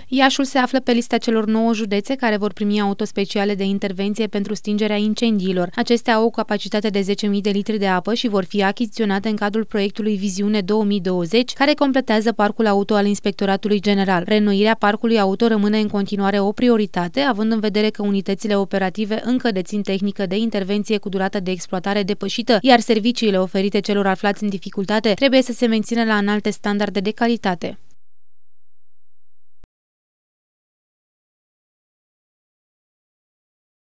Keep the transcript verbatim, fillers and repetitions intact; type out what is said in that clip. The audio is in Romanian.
Iașul se află pe lista celor nouă județe care vor primi auto speciale de intervenție pentru stingerea incendiilor. Acestea au o capacitate de zece mii de litri de apă și vor fi achiziționate în cadrul proiectului Viziune două mii douăzeci, care completează parcul auto al Inspectoratului General. Reînnoirea parcului auto rămâne în continuare o prioritate, având în vedere că unitățile operative încă dețin tehnică de intervenție cu durată de exploatare depășită, iar serviciile oferite celor aflați în dificultate trebuie să se mențină la înalte standarde de calitate.